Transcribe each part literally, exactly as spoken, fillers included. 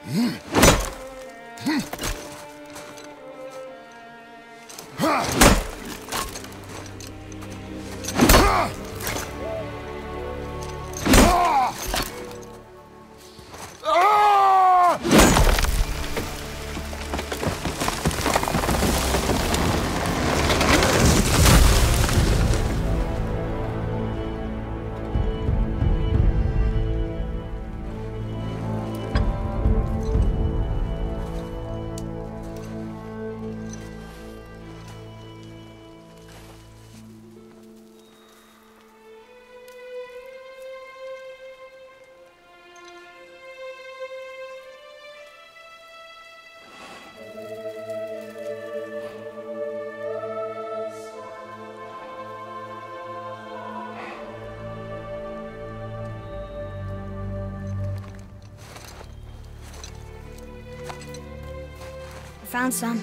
Found some.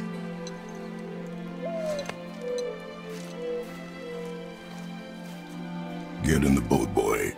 Get in the boat, boy.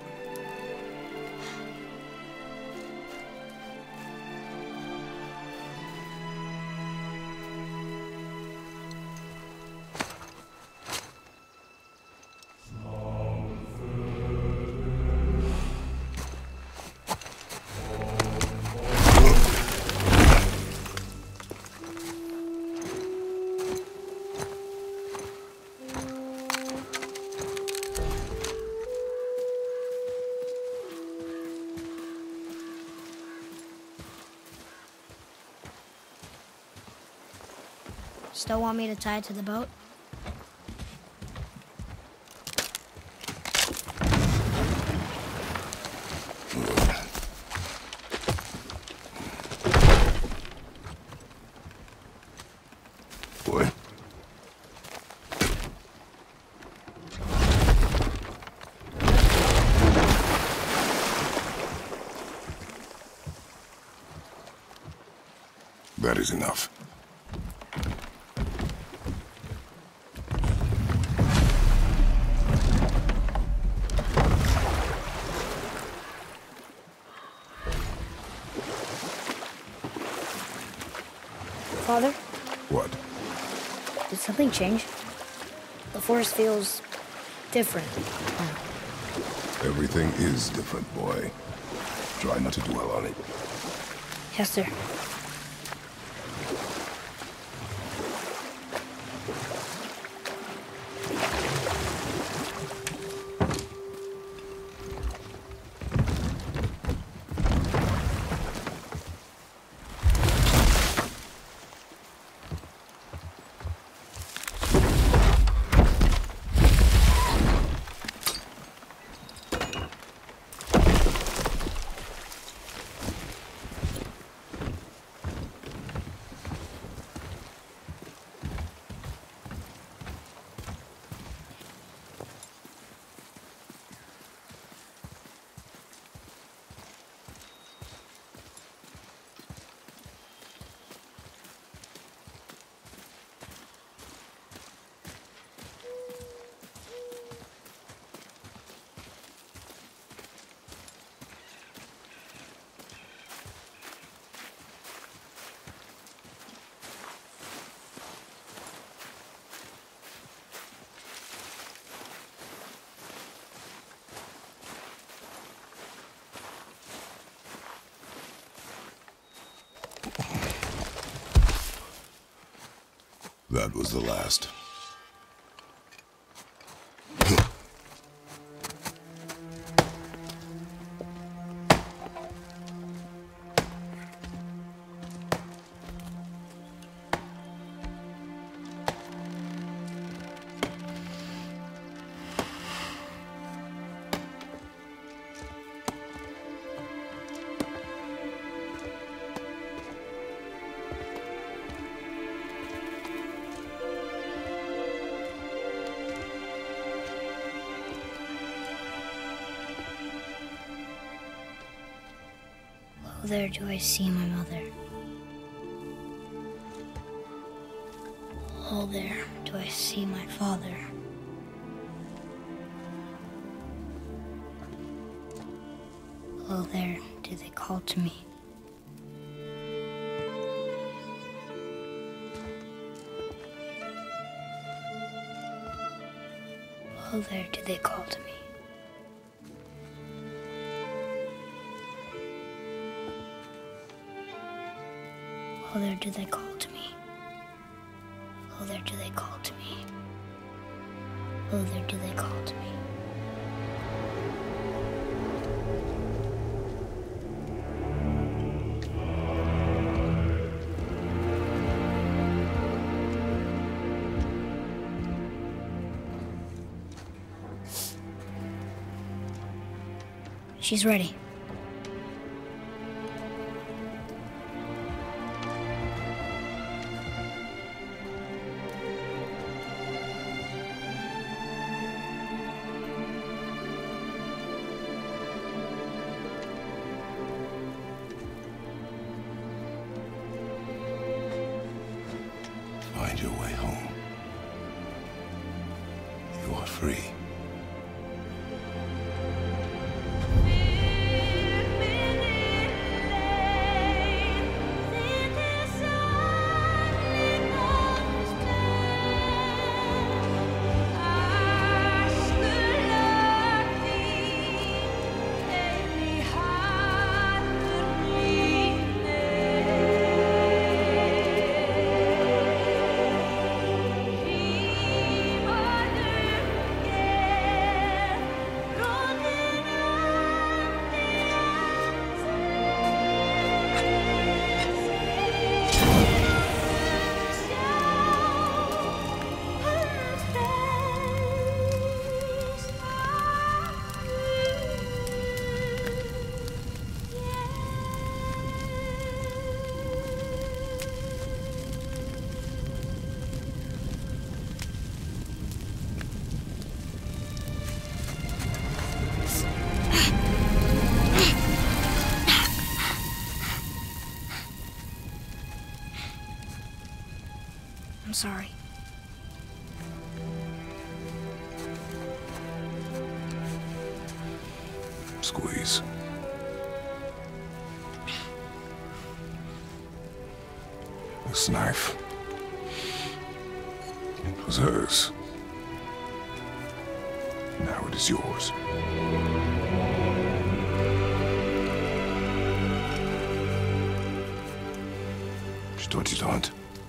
Still want me to tie it to the boat? Boy. That is enough. Father? What? Did something change? The forest feels different. Everything is different, boy. Try not to dwell on it. Yes, sir. That was the last. There do I see my mother. Oh, there do I see my father. Oh, there do they call to me. Oh, there do they call to me. Oh, there do they call to me. Oh, there do they call to me. Oh, there do they call to me. She's ready. Find your way home. You are free. I'm sorry. Squeeze. This knife. It was hers. Now it is yours. She taught you to hunt.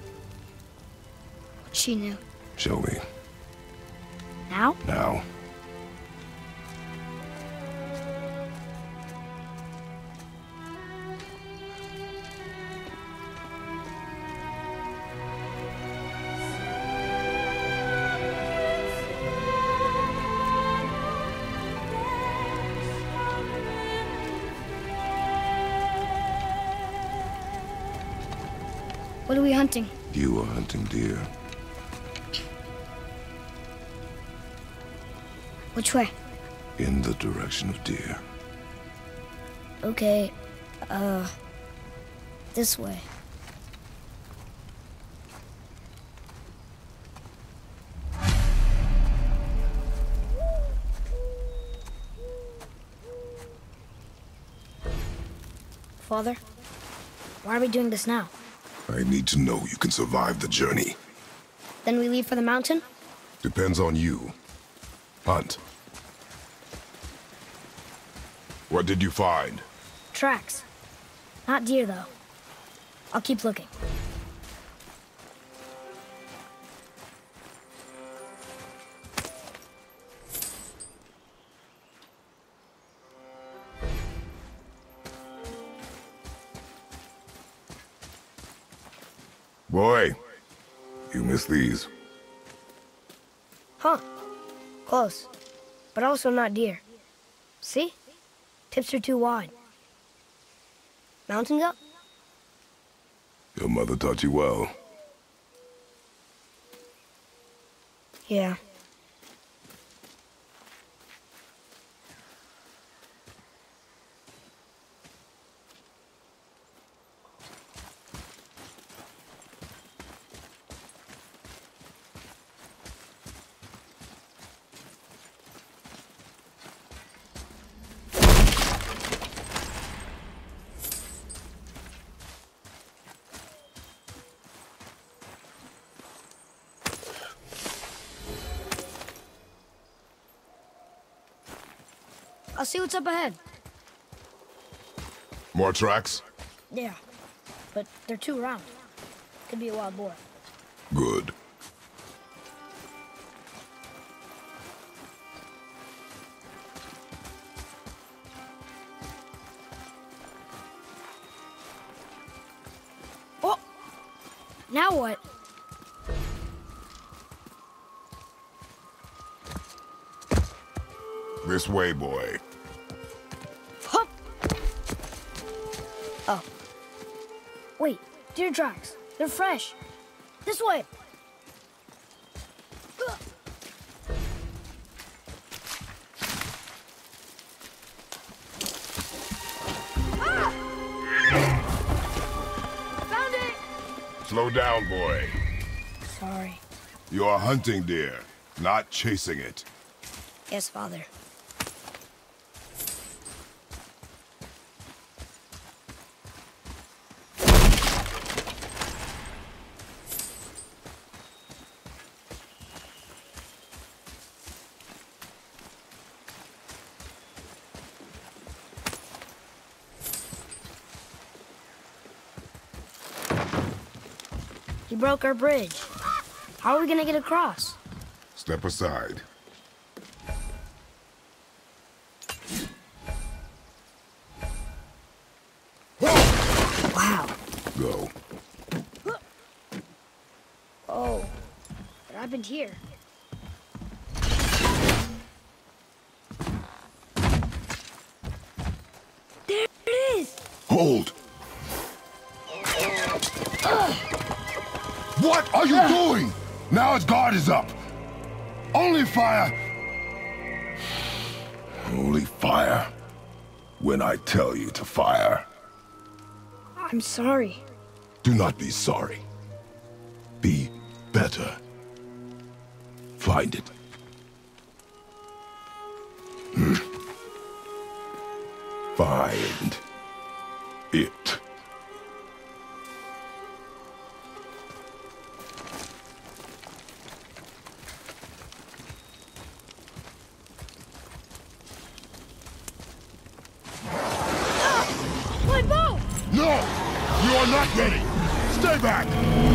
She knew. Show me. Now? Now. What are we hunting? You are hunting deer. Which way? In the direction of deer. Okay, uh, this way. Father, why are we doing this now? I need to know you can survive the journey. Then we leave for the mountain? Depends on you. Hunt. What did you find? Tracks. Not deer, though. I'll keep looking. Boy, you missed these. Huh. Close. But also not deer. See? Tips are too wide. Mountain goat? Your mother taught you well. Yeah. I'll see what's up ahead. More tracks? Yeah, but they're too round. Could be a wild boar. Good. Oh! Now what? This way, boy. Hup! Oh. Wait, deer tracks. They're fresh. This way. Ugh. Ah! Found it! Slow down, boy. Sorry. You are hunting deer, not chasing it. Yes, Father. He broke our bridge. How are we gonna get across? Step aside. Wow. Go. Oh, what happened here? There it is! Hold! What are you doing? Now its guard is up. Only fire. Only fire. When I tell you to fire. I'm sorry. Do not be sorry. Be better. Find it. Hmm. Find it. My bow! No! You are not ready! Stay back!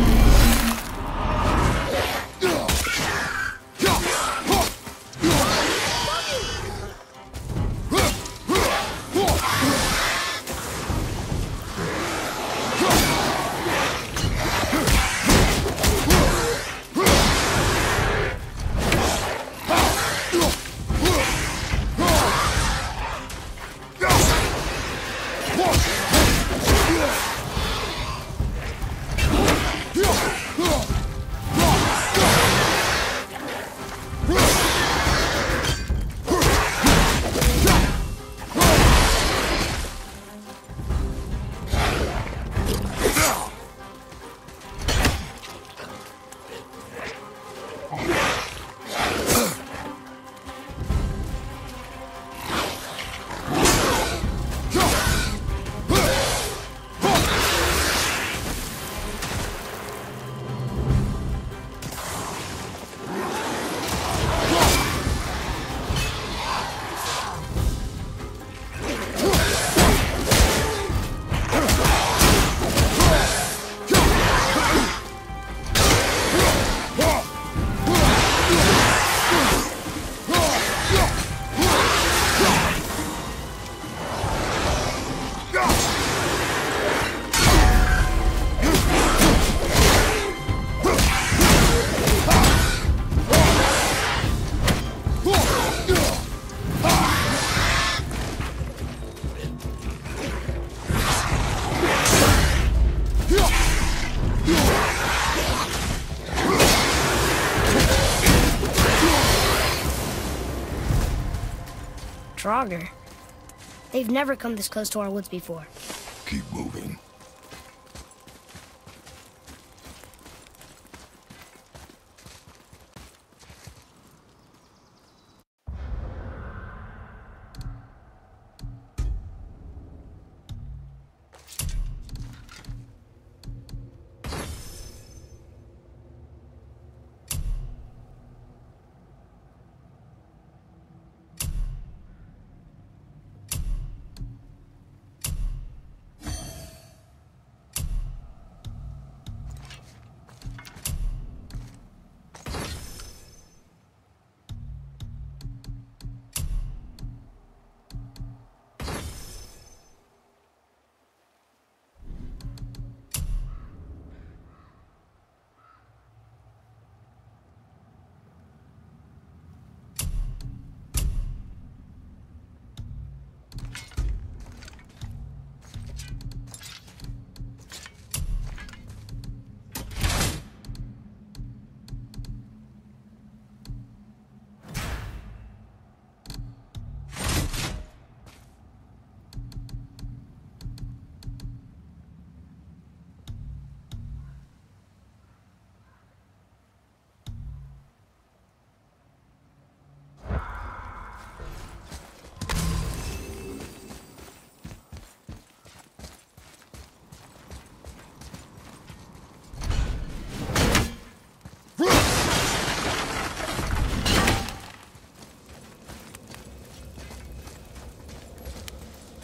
Draugr. They've never come this close to our woods before. Keep moving.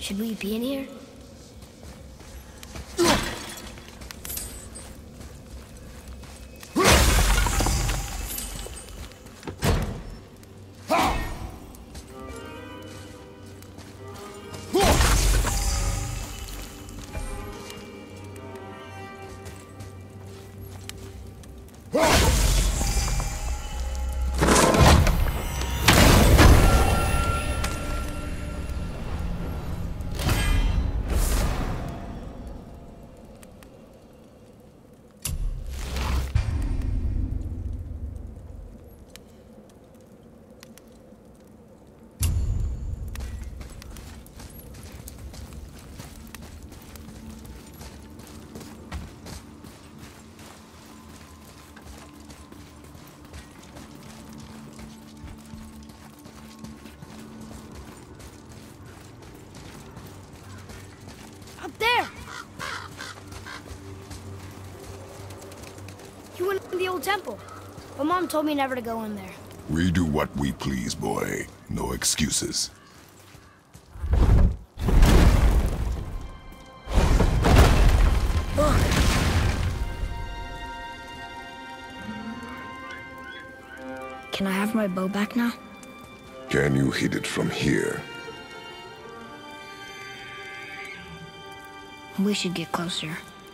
Should we be in here? Up there! You went in the old temple. My mom told me never to go in there. We do what we please, boy. No excuses. Look! Can I have my bow back now? Can you hit it from here? We should get closer.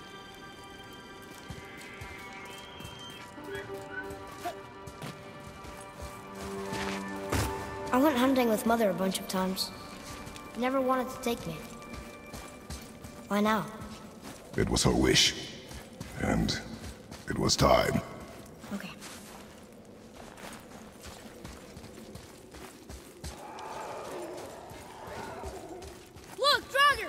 I went hunting with Mother a bunch of times. Never wanted to take me. Why now? It was her wish. And it was time. Okay. Look, Draugr!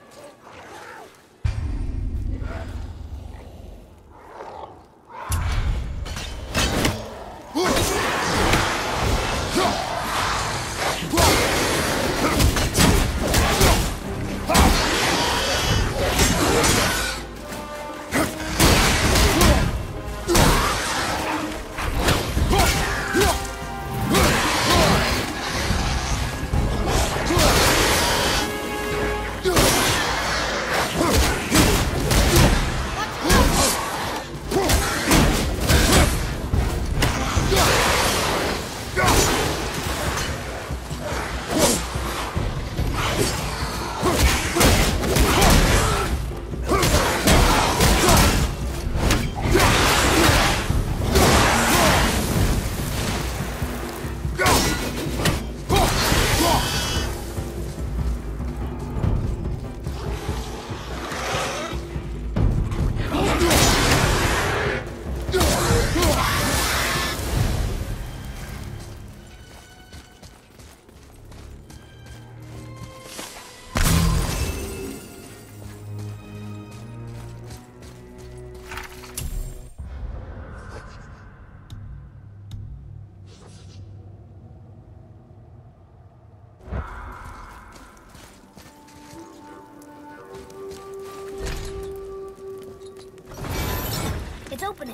It's opening.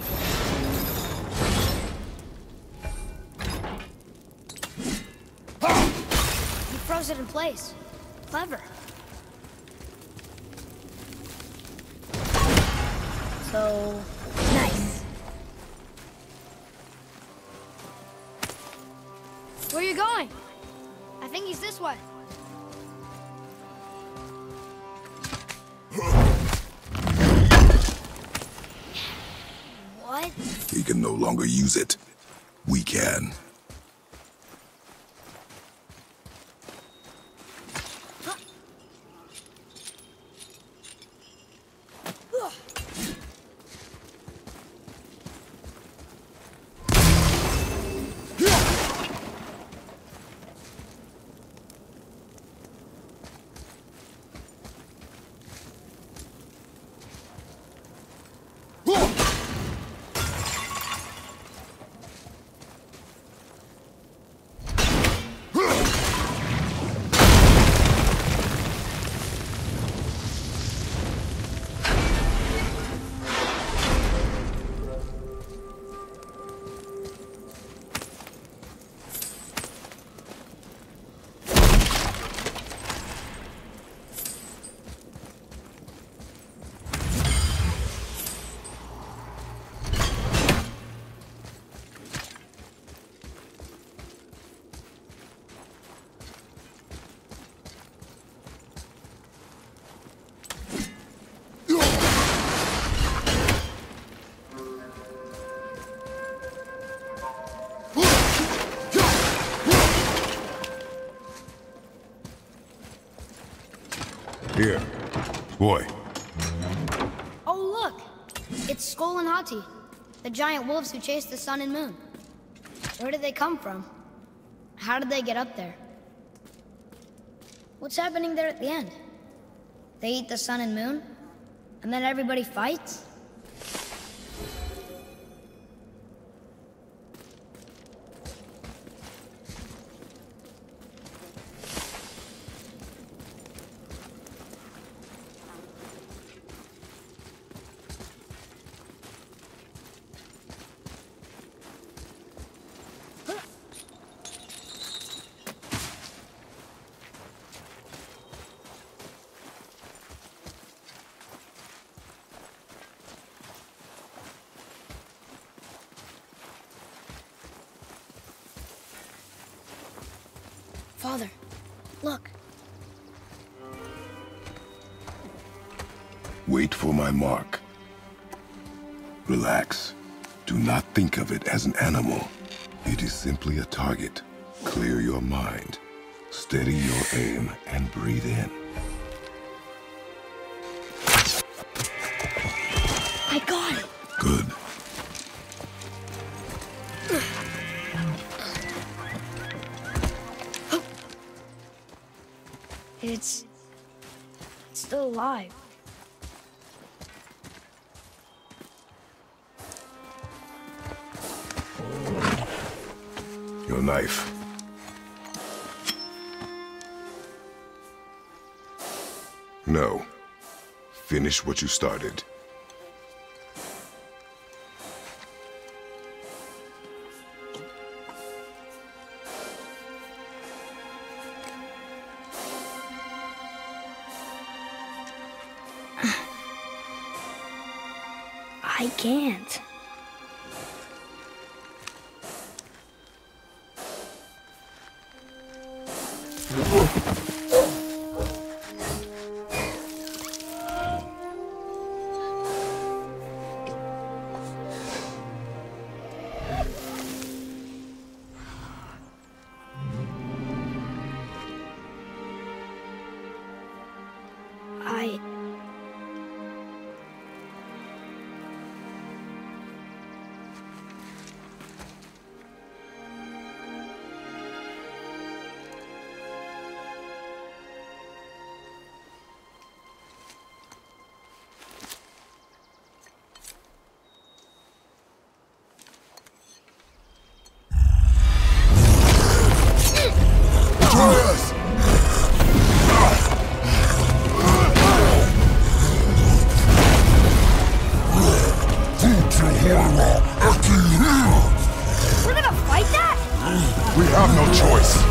You froze it in place. Clever. So, nice. Where are you going? I think he's this way. What? He can no longer use it. We can. Boy. Oh, look! It's Skull and Hati, the giant wolves who chased the sun and moon. Where did they come from? How did they get up there? What's happening there at the end? They eat the sun and moon? And then everybody fights? Father, look. Wait for my mark. Relax. Do not think of it as an animal. It is simply a target. Clear your mind. Steady your aim and breathe in. I got it. Good. It's... it's still alive. Your knife. No. Finish what you started. I can't. I... We're gonna fight that? We have no choice.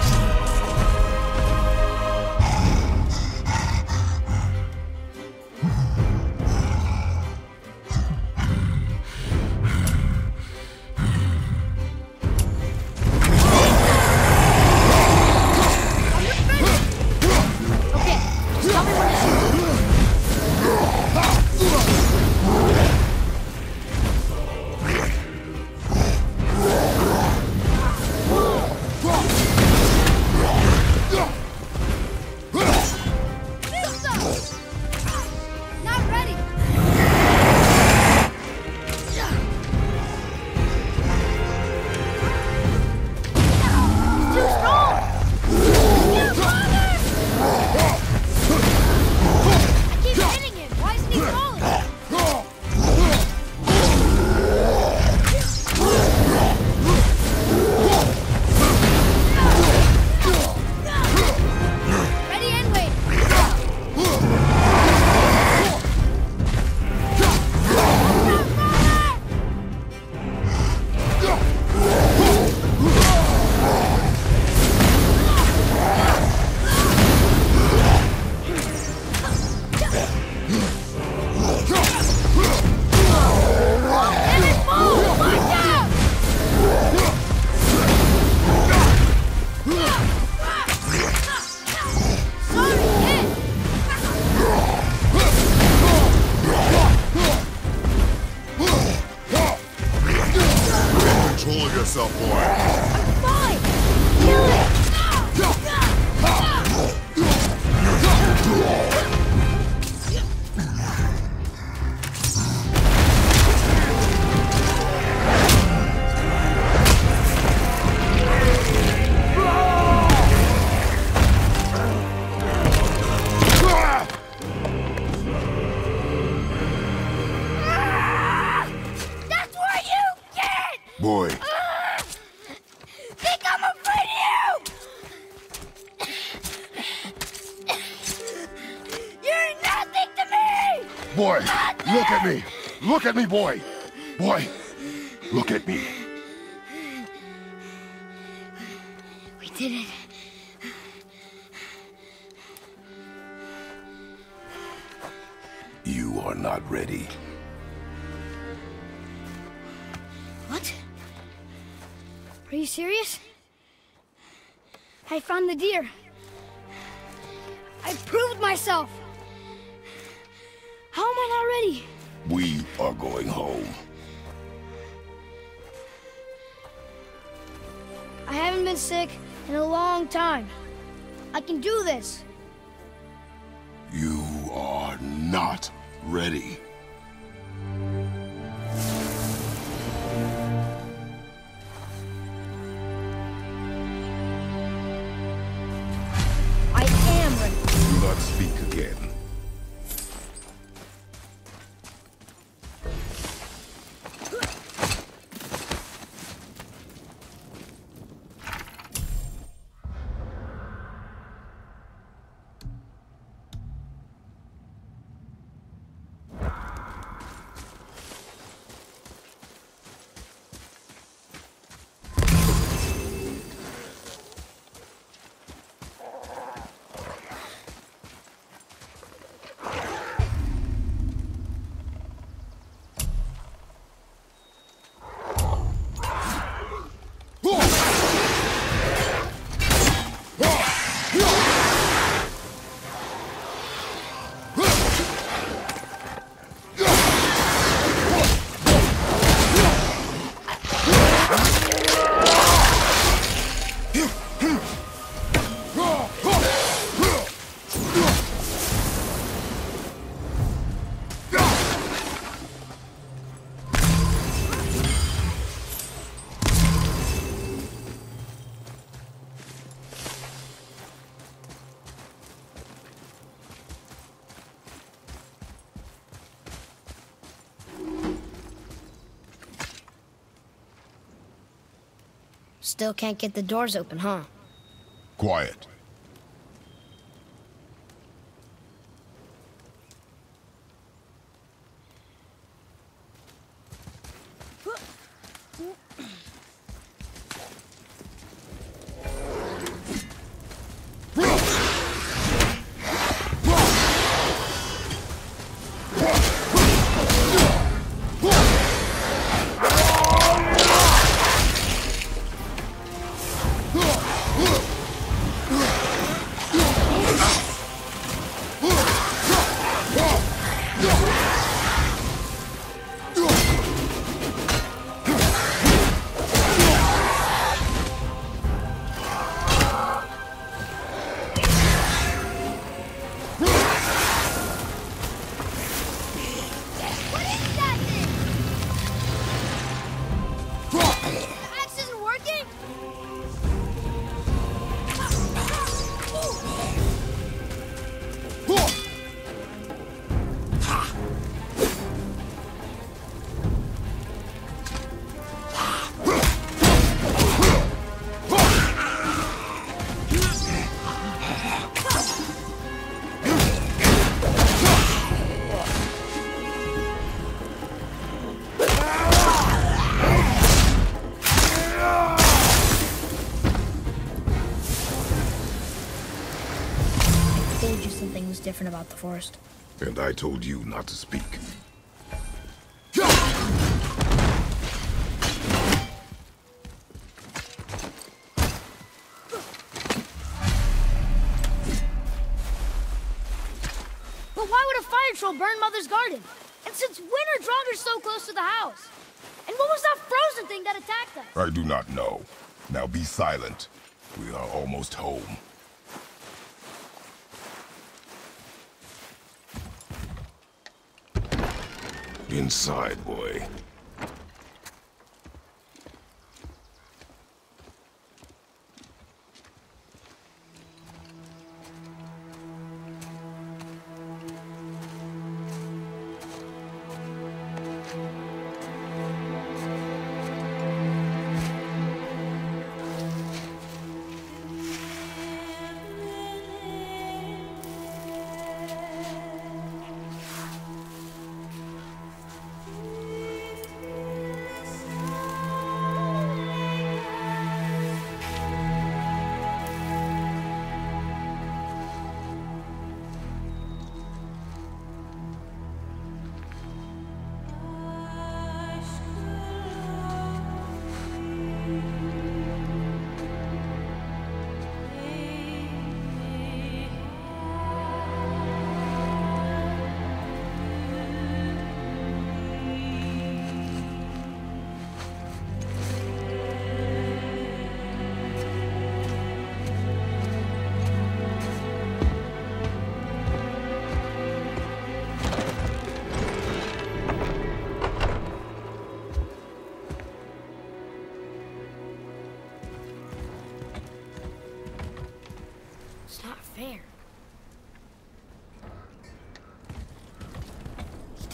Yourself, boy. I'm fine! Kill it! Boy. Ah! Think I'm afraid of you! You're nothing to me! Boy, Nothing! look at me! Look at me, boy! Boy, look at me. We did it. You are not ready. What? Are you serious? I found the deer. I proved myself. How am I not ready? We are going home. I haven't been sick in a long time. I can do this. You are not ready. I am ready. Do not speak again. Still can't get the doors open, huh? Quiet. Something was different about the forest. And I told you not to speak. But why would a fire troll burn Mother's garden? And since when are Draugrs so close to the house? And what was that frozen thing that attacked us? I do not know. Now be silent. We are almost home. Inside, boy.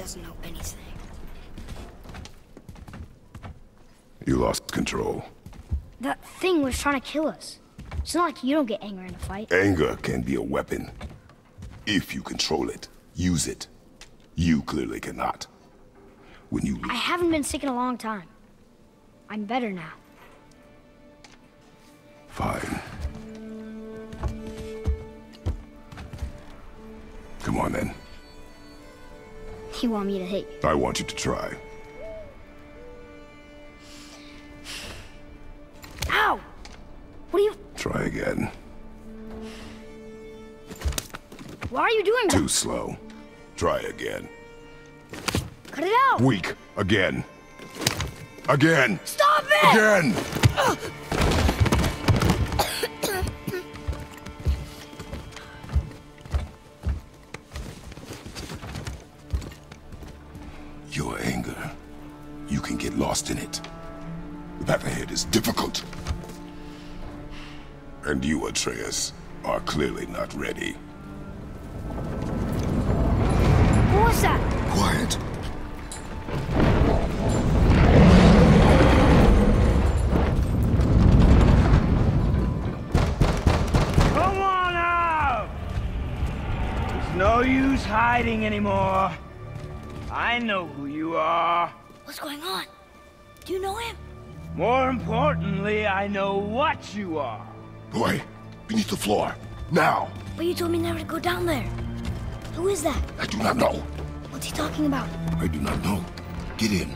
doesn't know anything. You lost control. That thing was trying to kill us. It's not like you don't get angry in a fight. Anger can be a weapon. If you control it, use it. You clearly cannot. When you... I haven't been sick in a long time. I'm better now. Fine. Come on then. You want me to hit you? I want you to try. Ow! What are you... Try again. Why are you doing that? Too slow. Try again. Cut it out! Weak. Again. Again! Stop it! Again! Your anger. You can get lost in it. The path ahead is difficult. And you, Atreus, are clearly not ready. What was that? Quiet. Come on out! There's no use hiding anymore. I know who you are. What's going on? Do you know him? More importantly, I know what you are. Boy, beneath the floor. Now! But you told me never to go down there. Who is that? I do not know. What's he talking about? I do not know. Get in.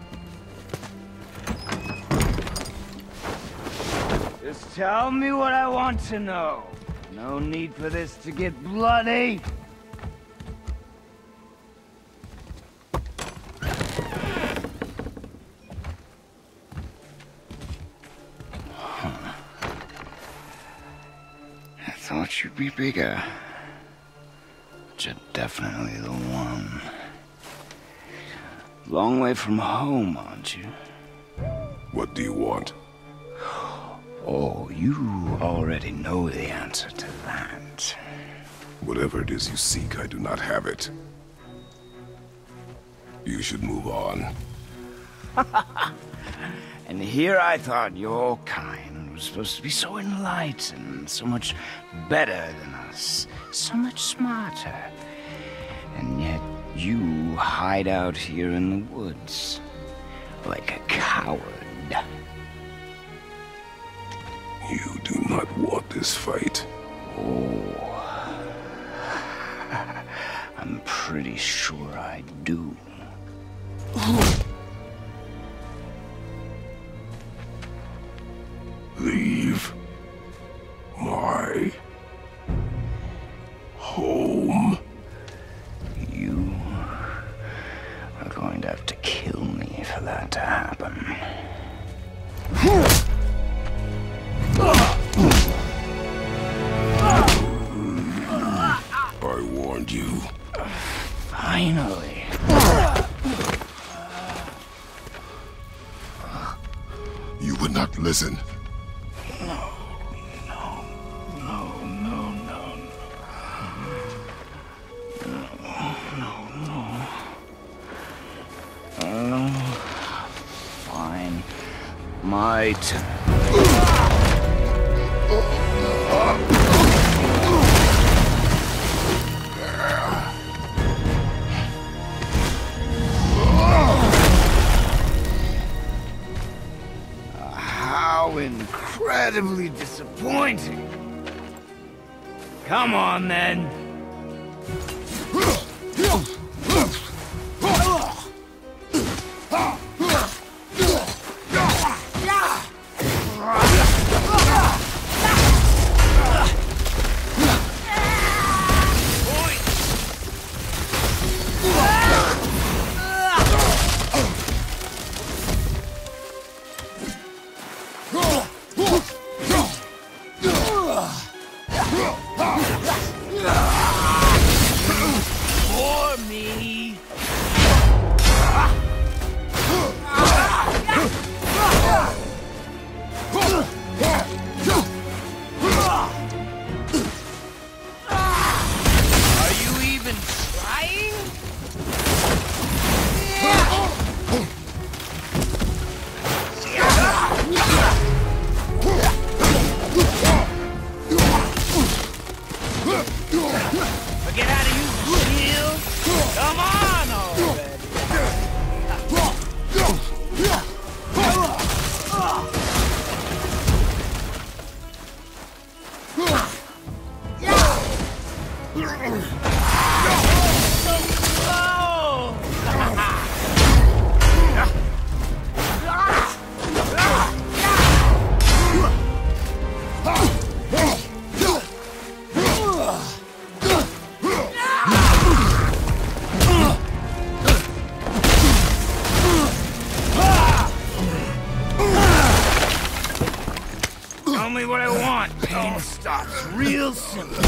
Just tell me what I want to know. No need for this to get bloody. I thought you'd be bigger. But you're definitely the one. Long way from home, aren't you? What do you want? Oh, you already know the answer to that. Whatever it is you seek, I do not have it. You should move on. And here I thought your kind was supposed to be so enlightened, so much better than us, so much smarter. And yet you hide out here in the woods, like a coward. You do not want this fight. Oh, I'm pretty sure I do. Leave my home. You are going to have to kill me for that to happen. I warned you. Finally. You would not listen. No, no, no, no, no. No, no, no. Oh, fine. My turn. How incredibly disappointing. Come on, then. Ah! all starts real simple.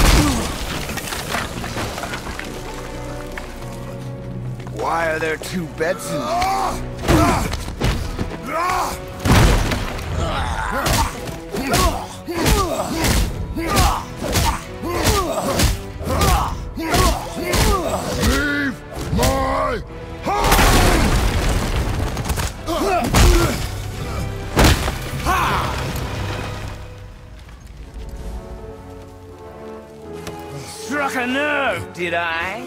Why are there two beds in there? Leave my house! Struck a nerve, did I?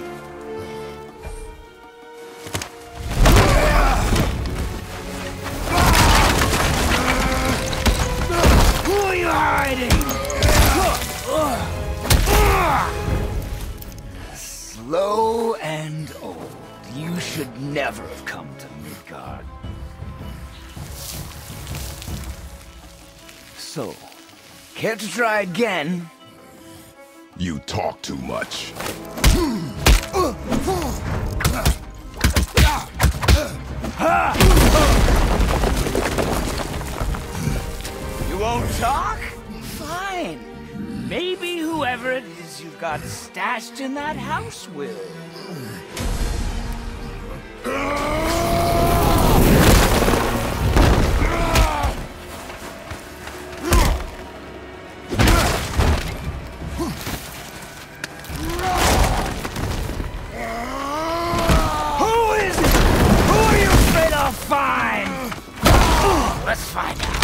Who are you hiding? Slow and old. You should never have come to Midgard. So, care to try again? You talk too much. You won't talk? Fine. Maybe whoever it is you've got stashed in that house will. Who is it? Who are you afraid I'll find? Let's find out.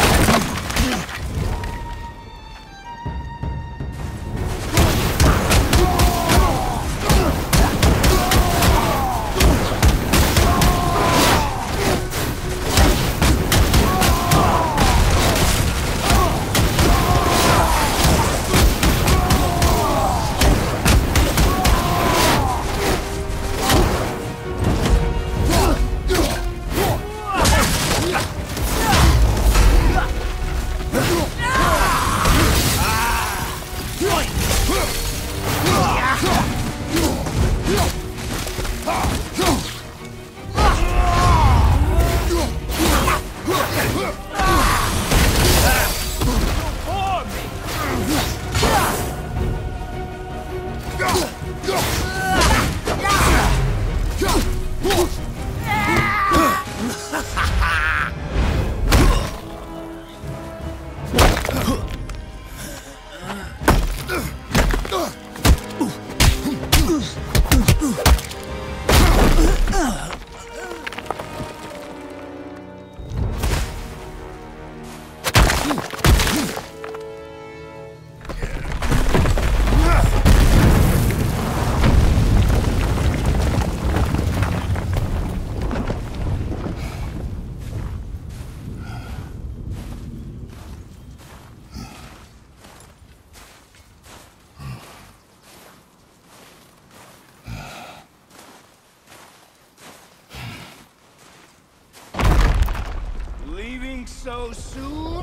Leaving so soon?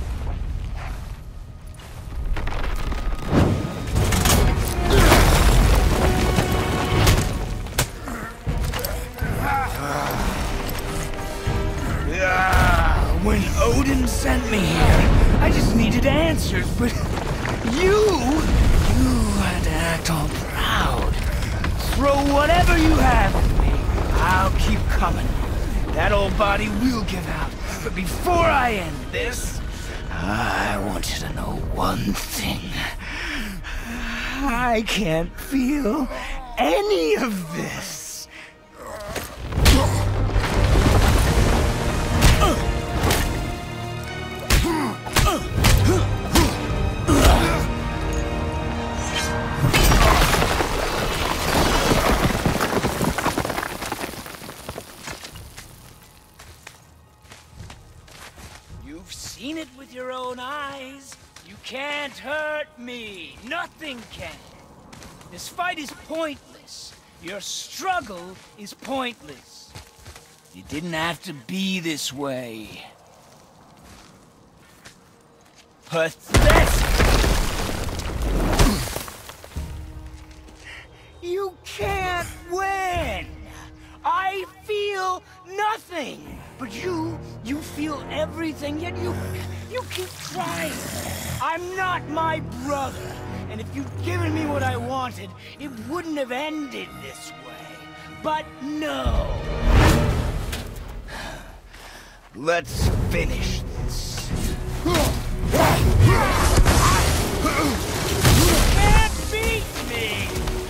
When Odin sent me here, I just needed answers, but you, you had to act all proud. Throw whatever you have at me. I'll keep coming. That old body will give out. But before I end this, I want you to know one thing. I can't feel any of this. You've seen it with your own eyes. You can't hurt me. Nothing can. This fight is pointless. Your struggle is pointless. It didn't have to be this way. Pathetic! You can't win! I feel nothing! nothing. But you, you feel everything, yet you, you keep trying. I'm not my brother. And if you'd given me what I wanted, it wouldn't have ended this way. But no. Let's finish this. You can't beat me!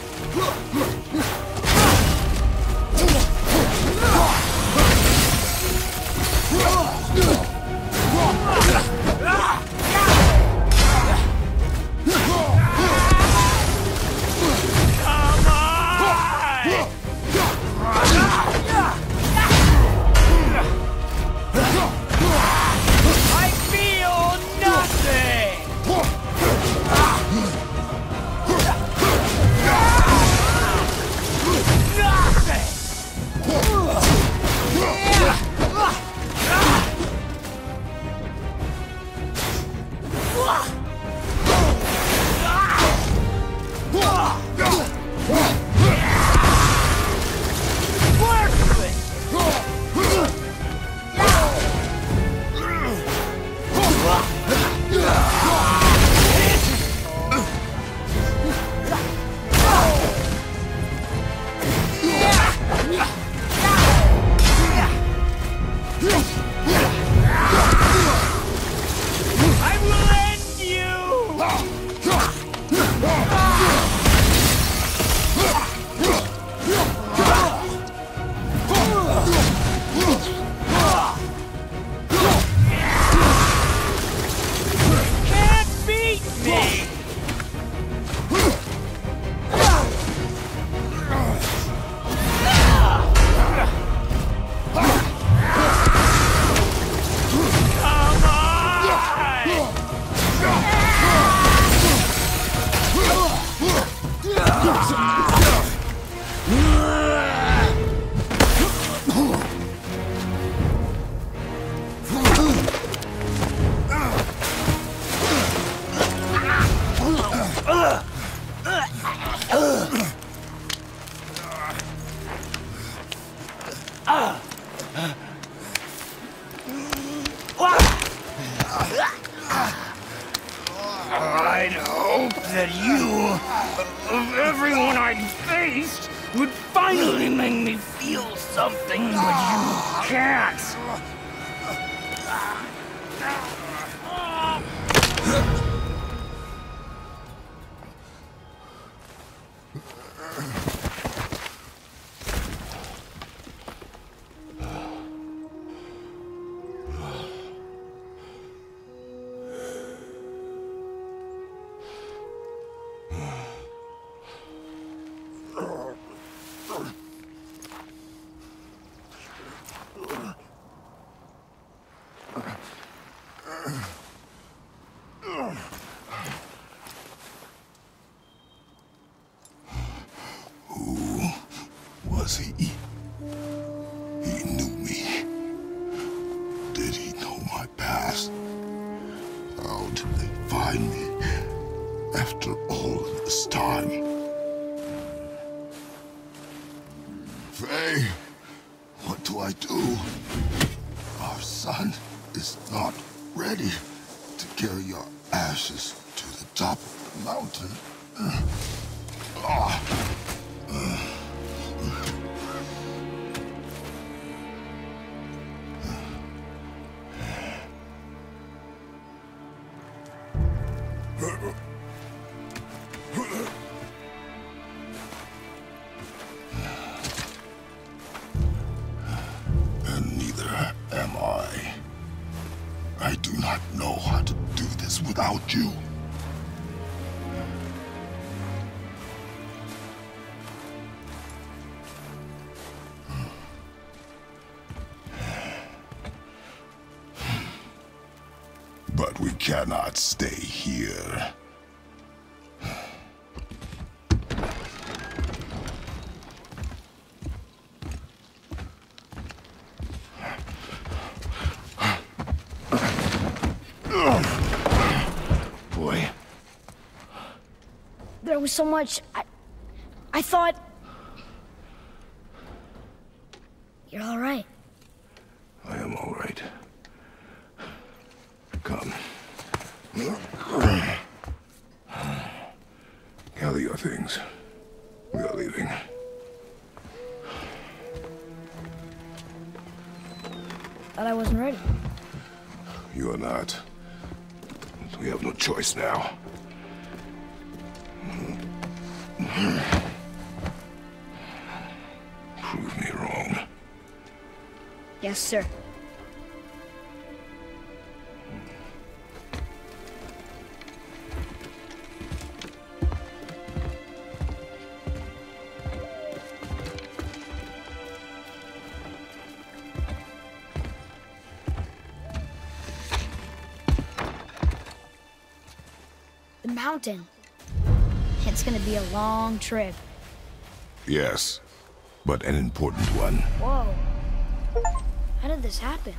I'd hope that you, of everyone I'd faced, would finally make me feel something, but you can't. Was he? He knew me. Did he know my past? How did they find me after all this time? Faye, what do I do? Our son is not ready to carry your ashes to the top of the mountain. Ah. Uh. And neither am I. I do not know how to do this without you. But we cannot stay here. Boy. There was so much... I... I thought... You're all right. Thought I wasn't ready. You are not. We have no choice now. Prove me wrong. Yes, sir. The mountain. It's gonna be a long trip. Yes, but an important one. Whoa. How did this happen?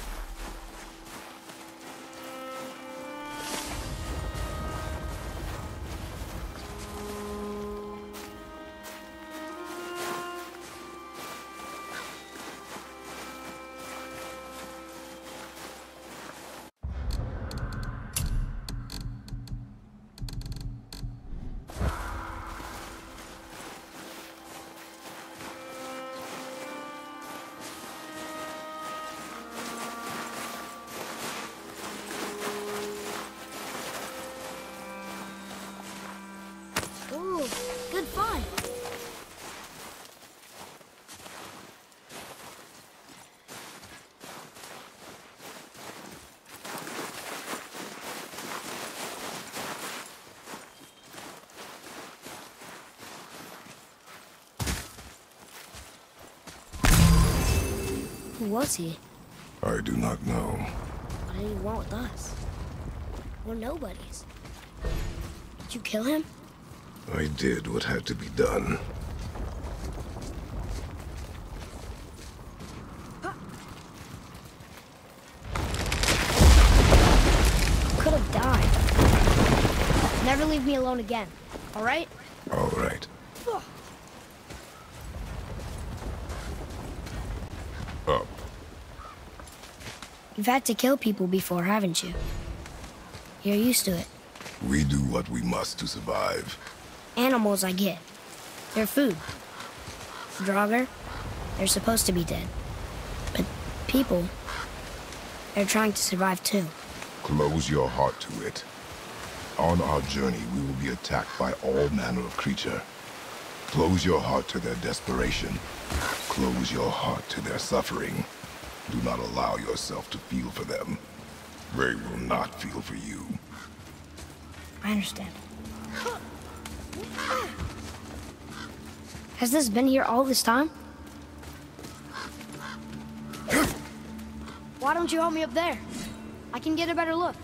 Ooh, good fun. Who was he? I do not know. What did he want with us? We're nobodies. Did you kill him? I did what had to be done. Could have died. Never leave me alone again, all right? All right. Up. You've had to kill people before, haven't you? You're used to it. We do what we must to survive. Animals, I get. They're food. Draugr, they're supposed to be dead. But people, they're trying to survive too. Close your heart to it. On our journey, we will be attacked by all manner of creature. Close your heart to their desperation. Close your heart to their suffering. Do not allow yourself to feel for them. They will not feel for you. I understand. Has this been here all this time? Why don't you help me up there? I can get a better look.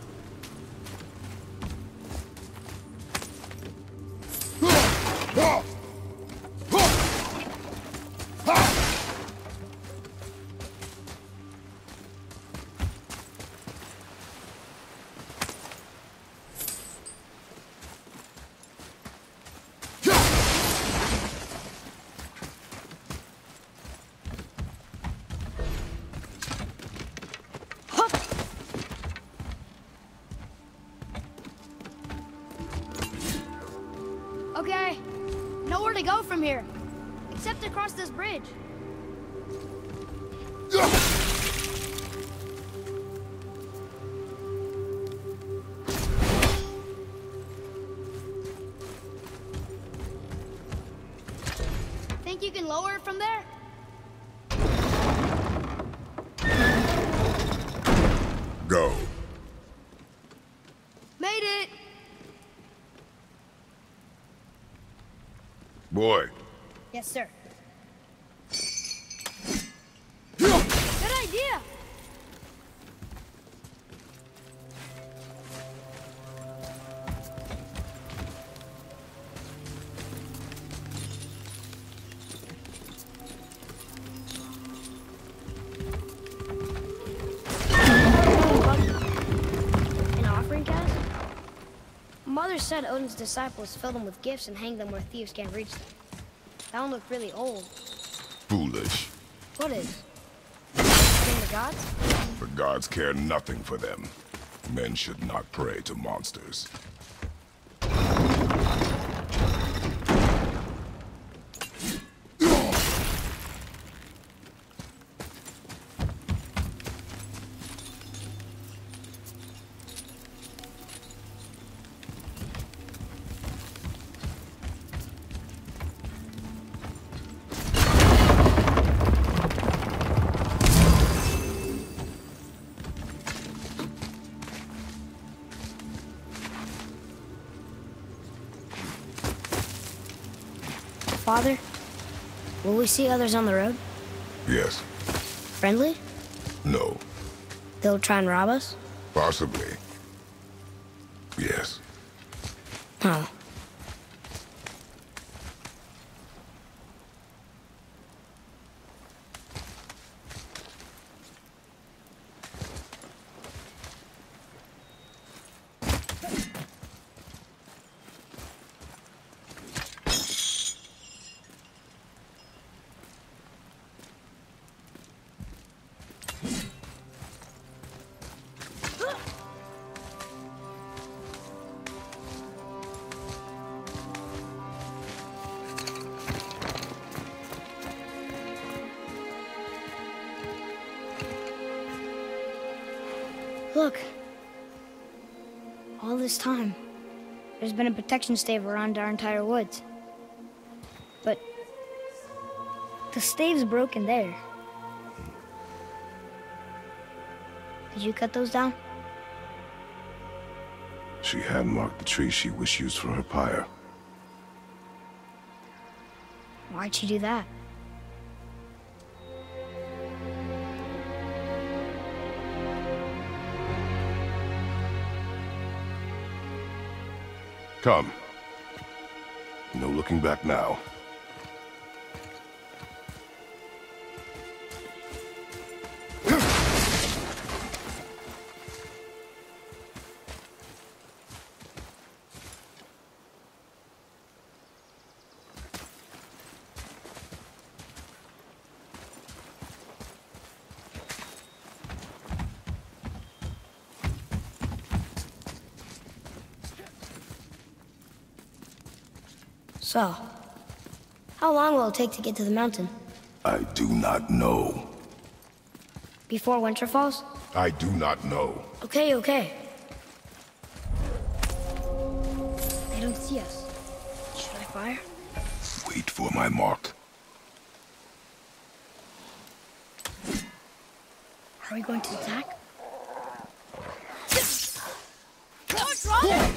Okay, nowhere to go from here, except across this bridge. Think you can lower it from there? Go. Made it! Boy. Yes, sir. Good idea! An offering cast? Mother said Odin's disciples fill them with gifts and hang them where thieves can't reach them. That one looked really old. Foolish. What is? From the gods? The gods care nothing for them. Men should not pray to monsters. Father, will we see others on the road? Yes. Friendly? No. They'll try and rob us? Possibly. Yes. Oh. Look. All this time, there's been a protection stave around our entire woods. But the stave's broken there. Did you cut those down? She had marked the tree she wished used for her pyre. Why'd she do that? Come. No looking back now. So, how long will it take to get to the mountain? I do not know. Before winter falls? I do not know. Okay, okay. They don't see us. Should I fire? Wait for my mark. Are we going to attack? What's wrong?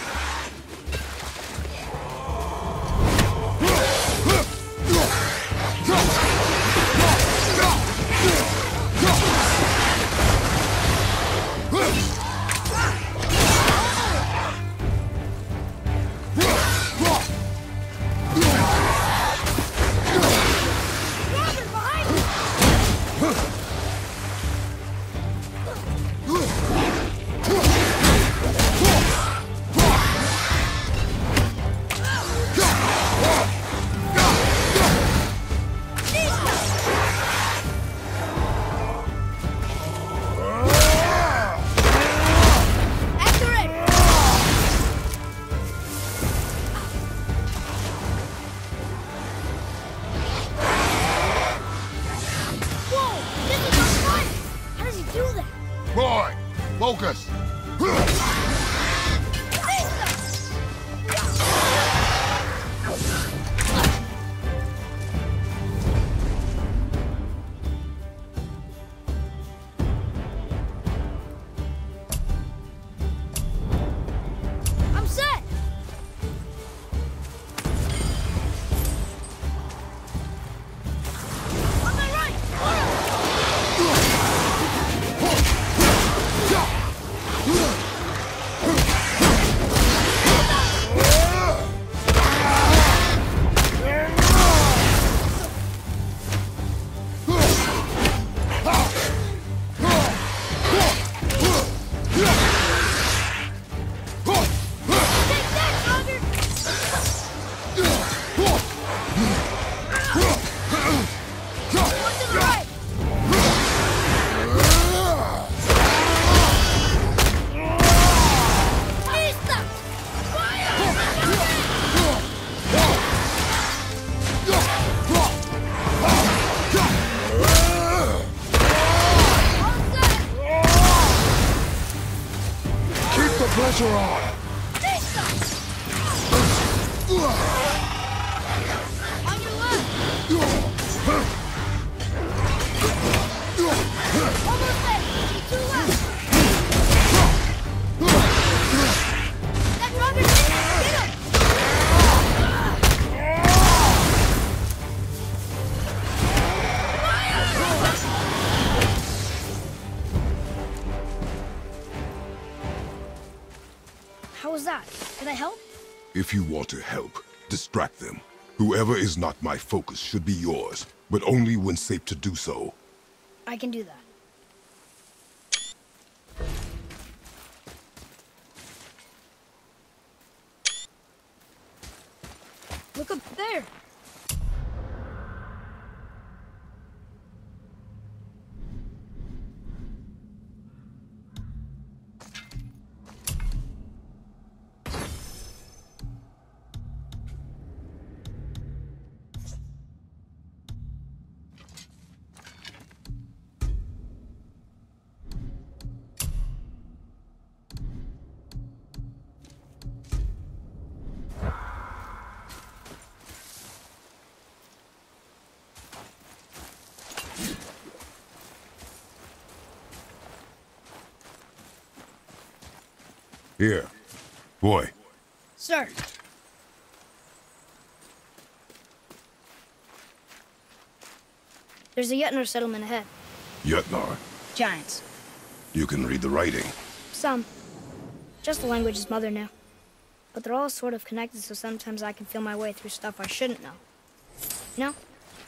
Focus! I'm set! On my right! Pressure on! On your left! Almost there! Two left! That Robert's in there! Get him! Can I help? If you want to help, distract them. Whoever is not my focus should be yours, but only when safe to do so. I can do that. Look up there. Here. Boy. Sir. There's a Jötnar settlement ahead. Jötnar. Giants. You can read the writing. Some. Just the language his mother knew. But they're all sort of connected, so sometimes I can feel my way through stuff I shouldn't know. You know?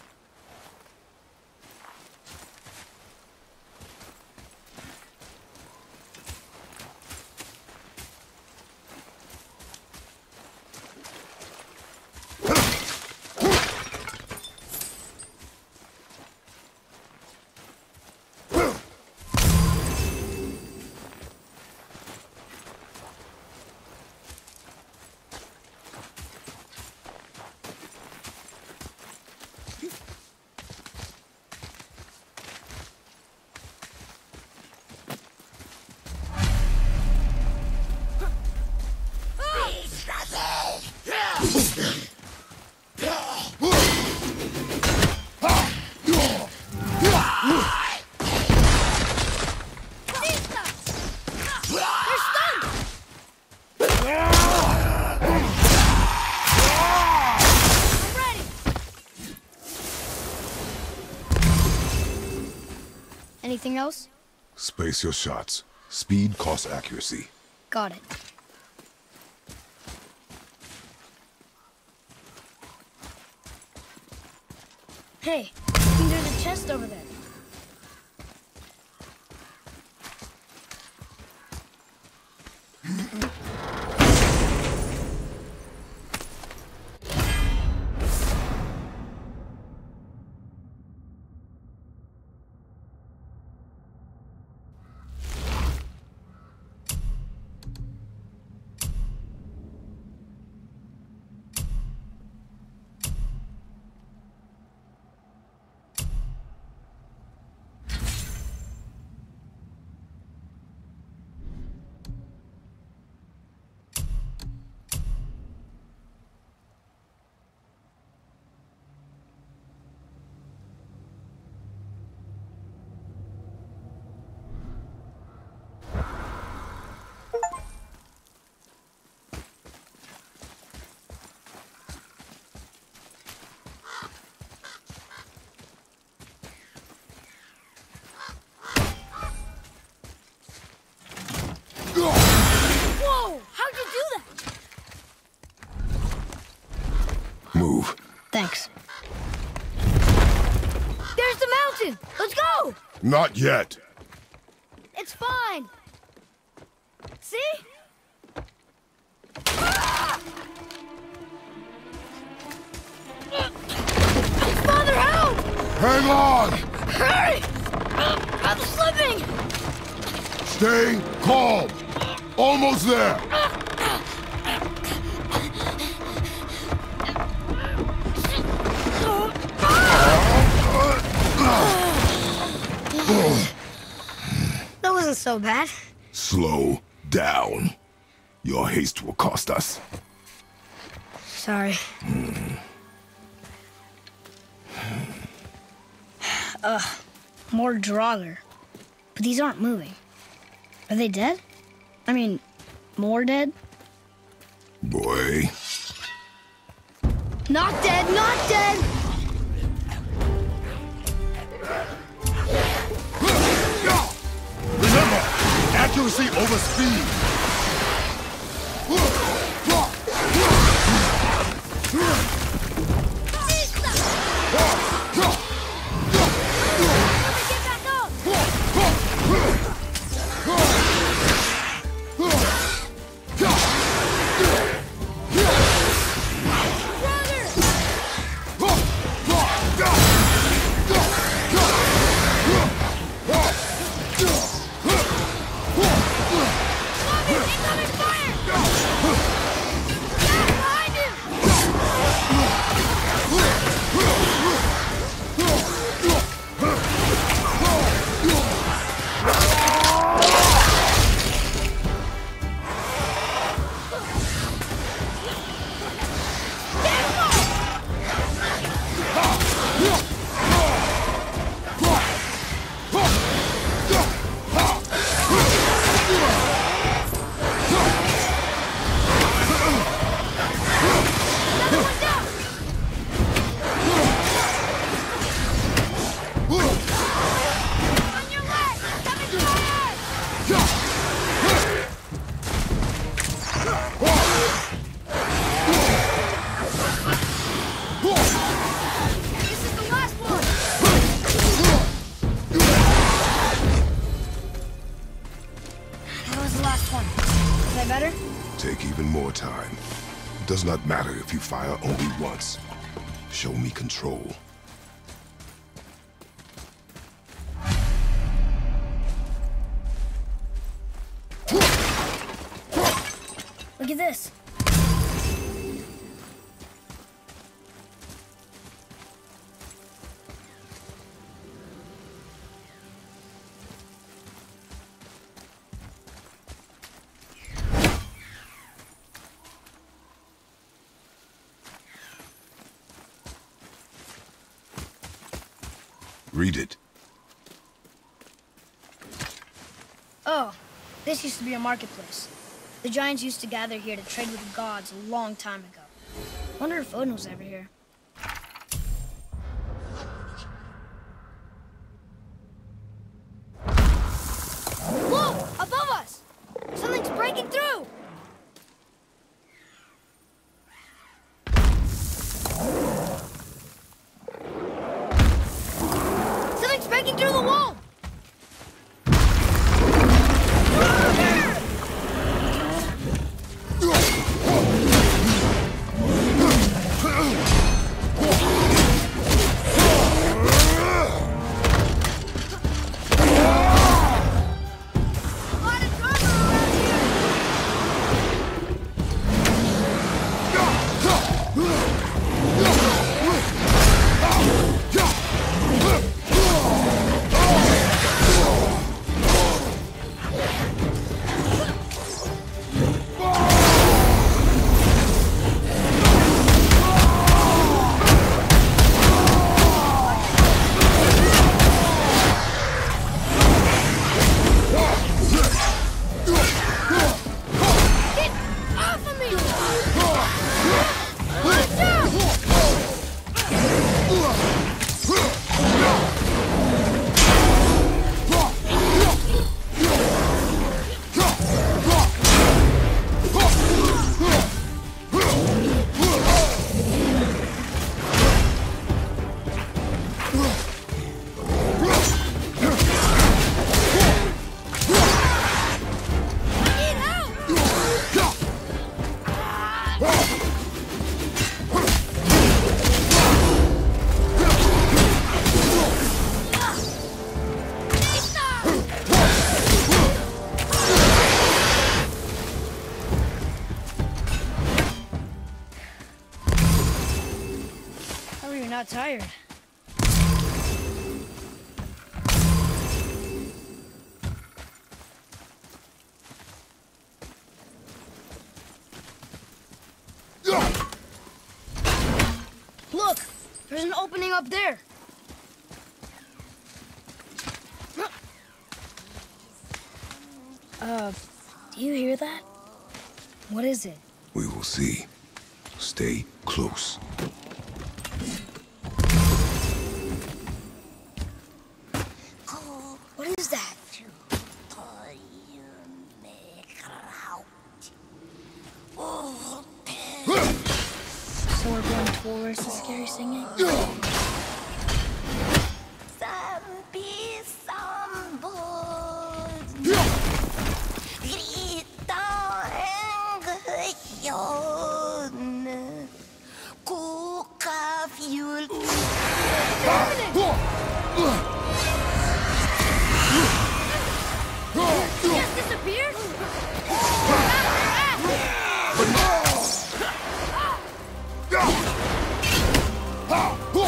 Anything else? Space your shots. Speed costs accuracy. Got it. Hey, I think there's a chest over there. Move. Thanks. There's the mountain! Let's go! Not yet. It's fine. See? Ah! Father, help! Hang on! Hurry! I'm slipping! Stay calm. Almost there. That wasn't so bad. Slow down. Your haste will cost us. Sorry. Ugh, more Draugr. But these aren't moving. Are they dead? I mean, more dead? Boy. Not dead, not dead! Remember, accuracy over speed. take even more time. It does not matter if you fire only once. Show me control. Look at this. Read it. Oh, this used to be a marketplace. The giants used to gather here to trade with the gods a long time ago. Wonder if Odin was ever here. Whoa! Above us! Something's breaking through! Something's breaking through the wall! Not tired. Look, there's an opening up there. Uh, do you hear that? What is it? We will see. Stay close. What is that? So we're going towards the scary singing? Just disappeared? Ah!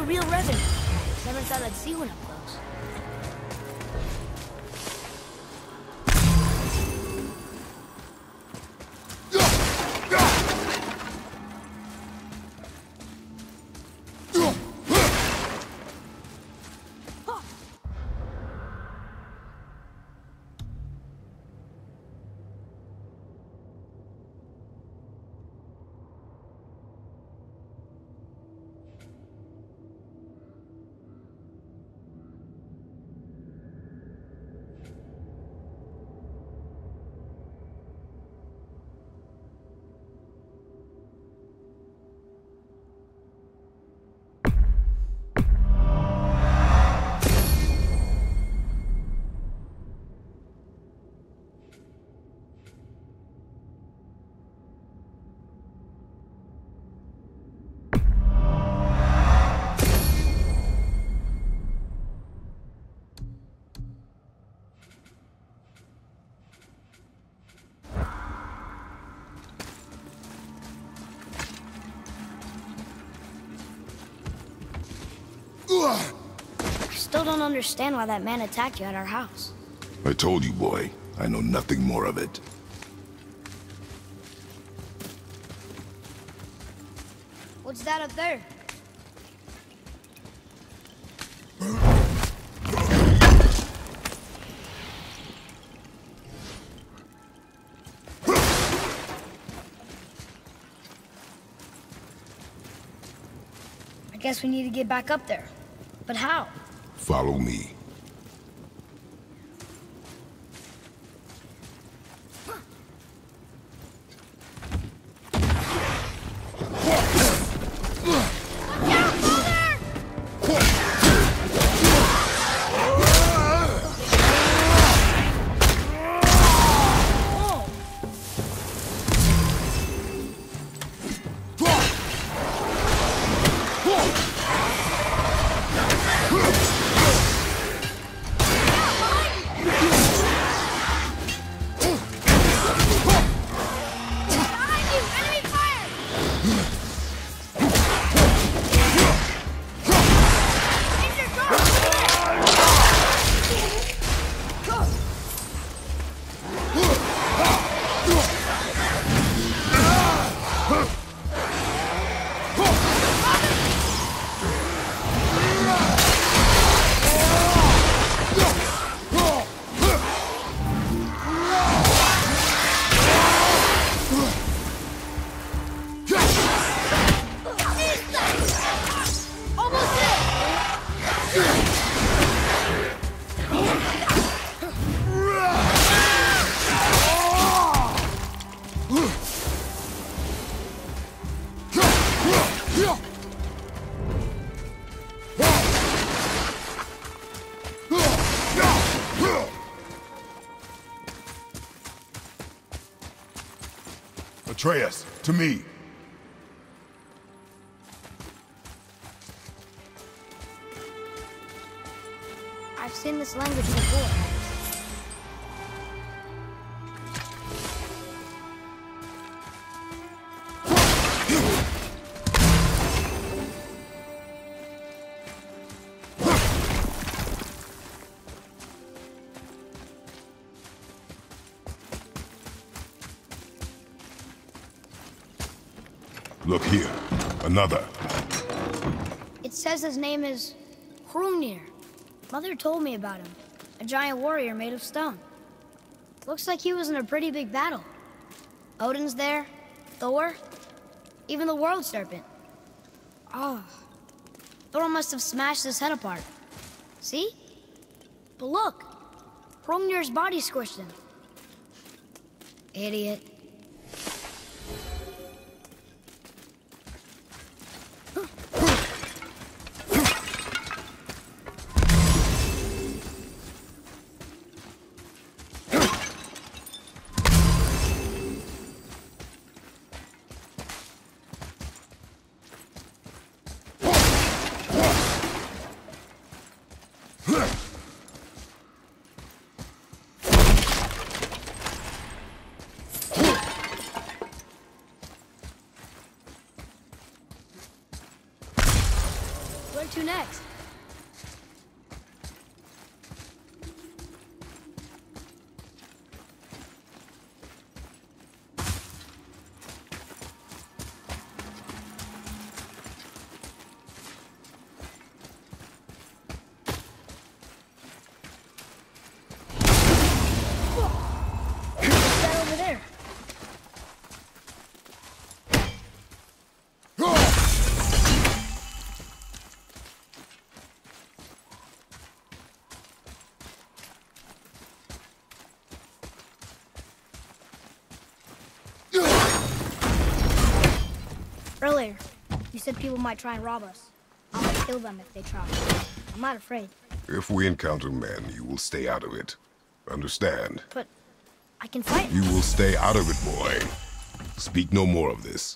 real revenue. Never thought I'd see one up close. I still don't understand why that man attacked you at our house. I told you, boy. I know nothing more of it. What's that up there? I guess we need to get back up there. But how? Follow me. Atreus, to me. I've seen this language before. Look here. Another. It says his name is Hrungnir. Mother told me about him. A giant warrior made of stone. Looks like he was in a pretty big battle. Odin's there, Thor, even the World Serpent. Oh, Thor must have smashed his head apart. See? But look, Hrungnir's body squished him. Idiot. Where to next? What's that over there? Earlier, you said people might try and rob us. I'll kill them if they try. I'm not afraid. If we encounter men, you will stay out of it. Understand? But I can fight. You will stay out of it, boy. Speak no more of this.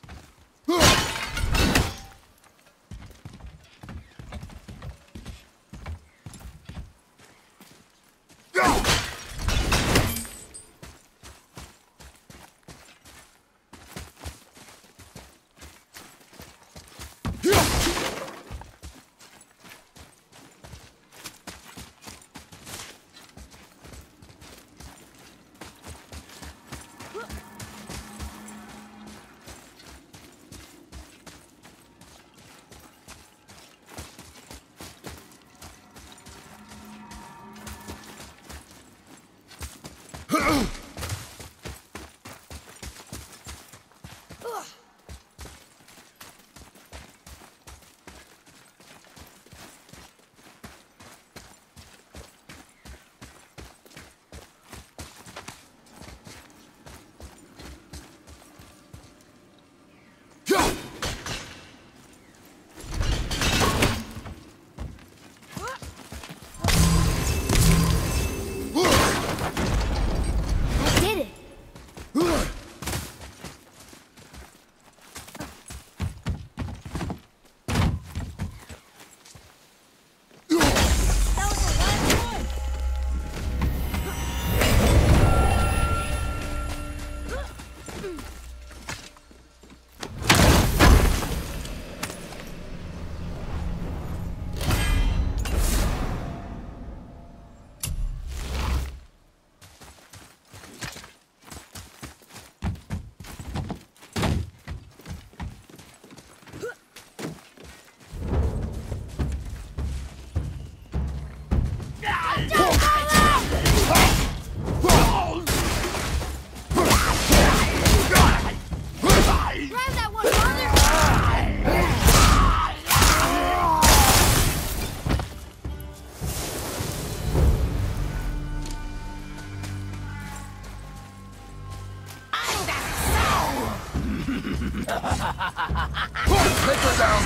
Take her down,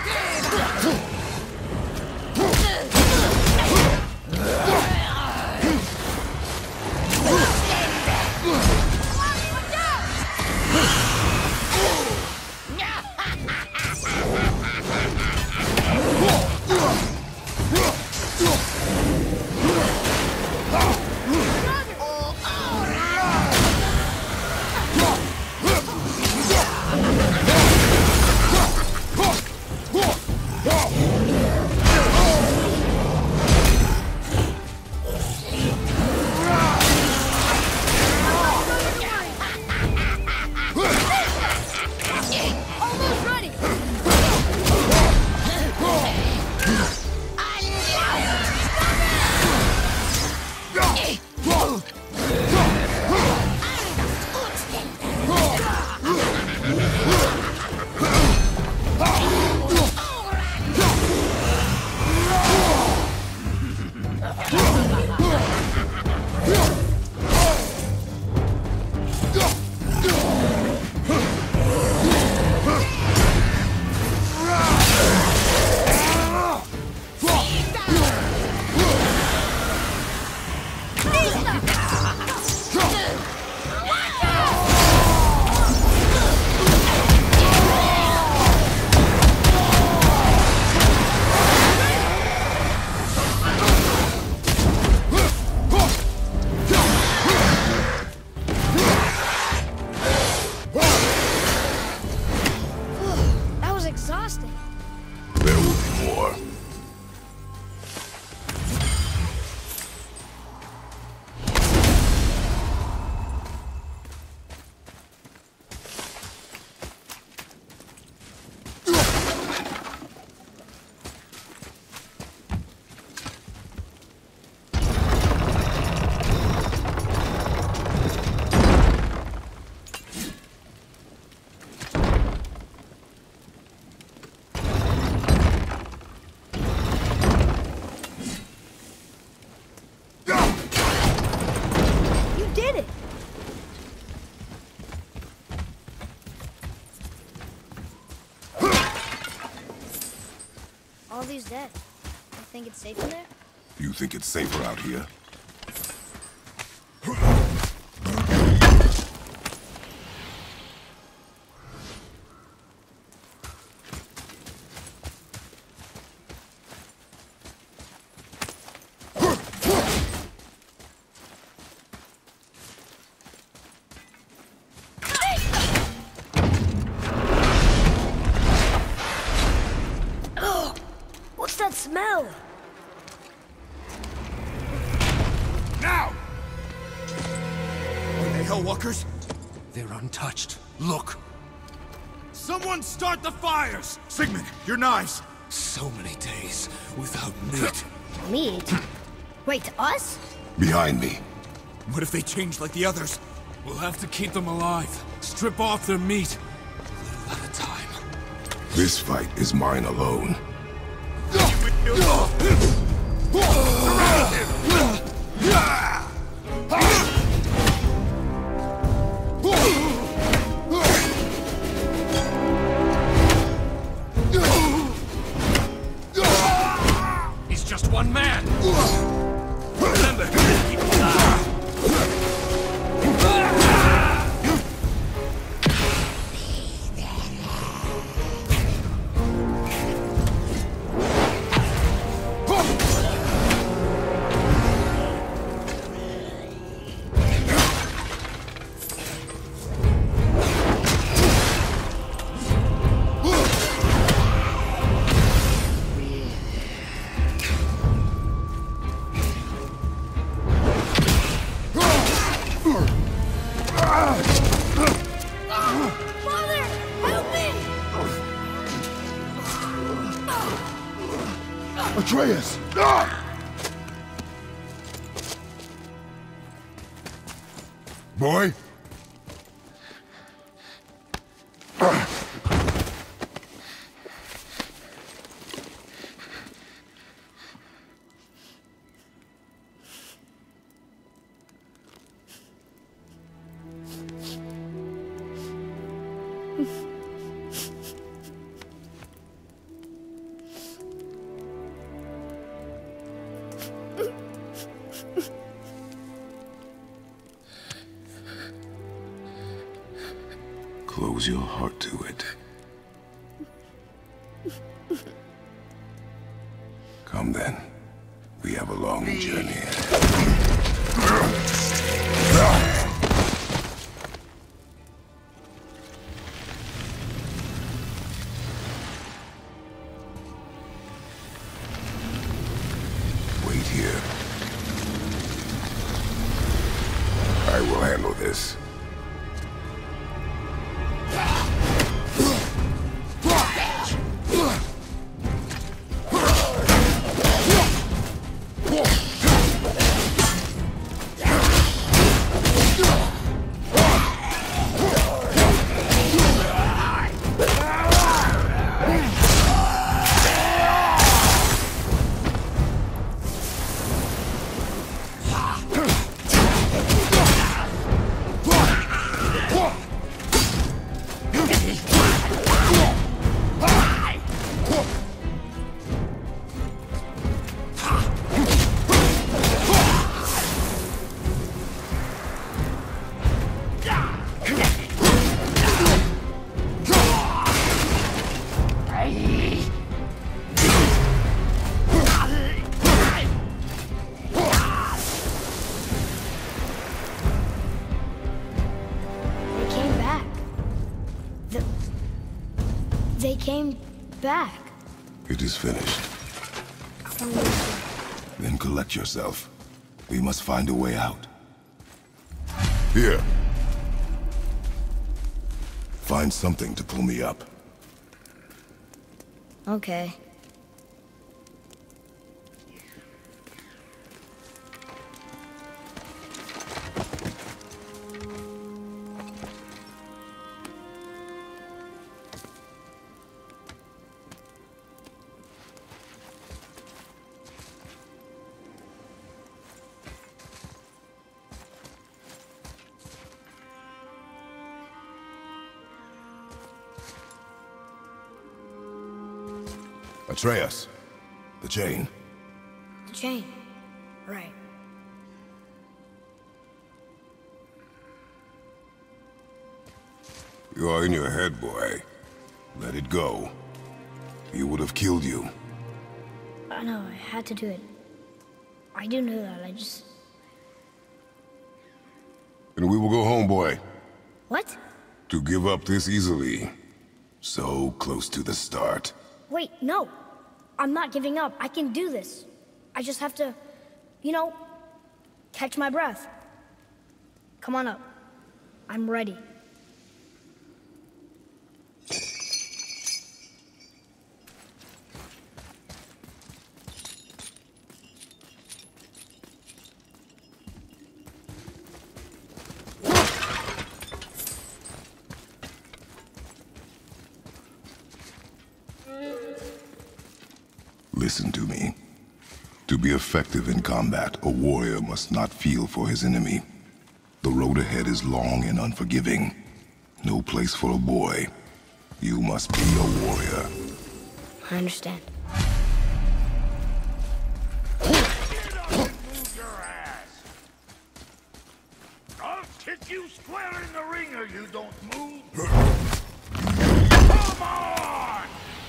boy! Exhausting. There will be more. war. All these dead. You think it's safe in there? You think it's safer out here? Smell! Now! Are they Hellwalkers? They're untouched. Look! Someone start the fires! Sigmund, your knives! So many days without meat. Meat? Wait, us? Behind me. What if they change like the others? We'll have to keep them alive. Strip off their meat. A little at a time. This fight is mine alone. He's just one man. Remember, keep alive. Atreus! Ah! Boy? Ah. Close your heart to it. Come then. We have a long journey ahead. Wait here. I will handle this. They came back. It is finished. Then collect yourself. We must find a way out. Here. Find something to pull me up. Okay. Atreus. The chain. The chain. Right. You are in your head, boy. Let it go. He would have killed you. I know, I had to do it. I do know that, I just... And we will go home, boy. What? To give up this easily. So close to the start. Wait, no. I'm not giving up. I can do this. I just have to, you know, catch my breath. Come on up. I'm ready. Listen to me. To be effective in combat, a warrior must not feel for his enemy. The road ahead is long and unforgiving. No place for a boy. You must be a warrior. I understand. Get up and move your ass! I'll kick you square in the ringer, you don't move! Come on!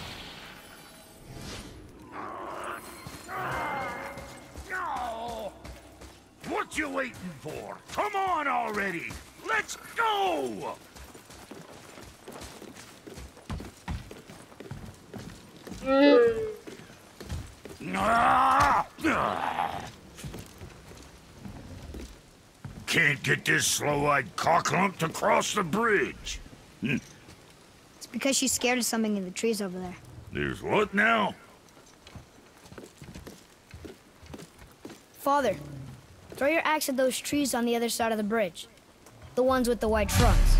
What you waiting for? Come on already! Let's go! Can't get this slow-eyed cocklump to cross the bridge. Hm. It's because she's scared of something in the trees over there. There's what now? Father, throw your axe at those trees on the other side of the bridge. The ones with the white trunks.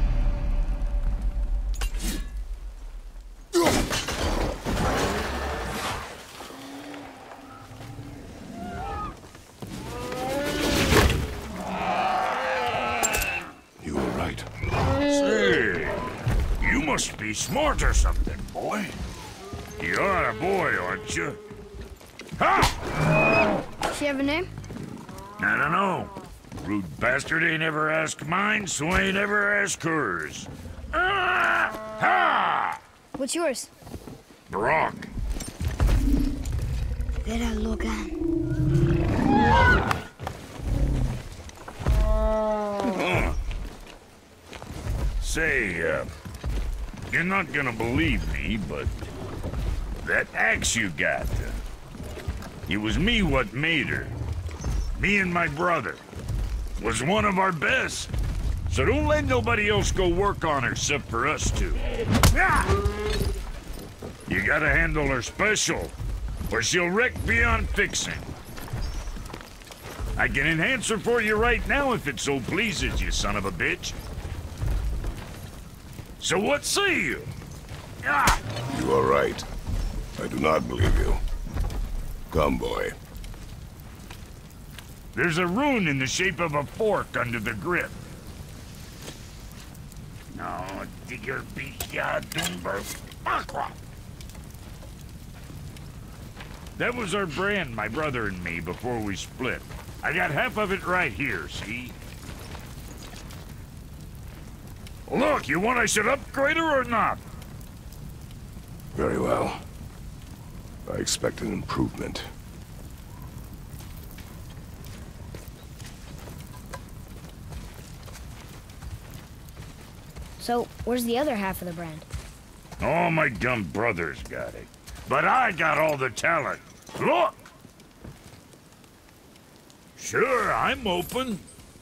You were right. Say, you must be smart or something, boy. You are a boy, aren't you? Ha! Does she have a name? I don't know. Rude bastard ain't ever asked mine, so ain't ever asked hers. Ah! Ha! What's yours? Brock. Vera Logan. Huh. Say, uh, you're not gonna believe me, but that axe you got, uh, it was me what made her. Me and my brother. Was one of our best. So don't let nobody else go work on her except for us two. Ah! You gotta handle her special, or she'll wreck beyond fixing. I can enhance her for you right now if it so pleases you, son of a bitch. So what say you? Ah! You are right. I do not believe you. Come, boy. There's a rune in the shape of a fork under the grip. No, digger beat ya, Doomber. Aqua. That was our brand, my brother and me, before we split. I got half of it right here, see? Look, you want I should upgrade her or not? Very well. I expect an improvement. So, where's the other half of the brand? Oh, my dumb brother's got it. but I got all the talent. Look! Sure, I'm open.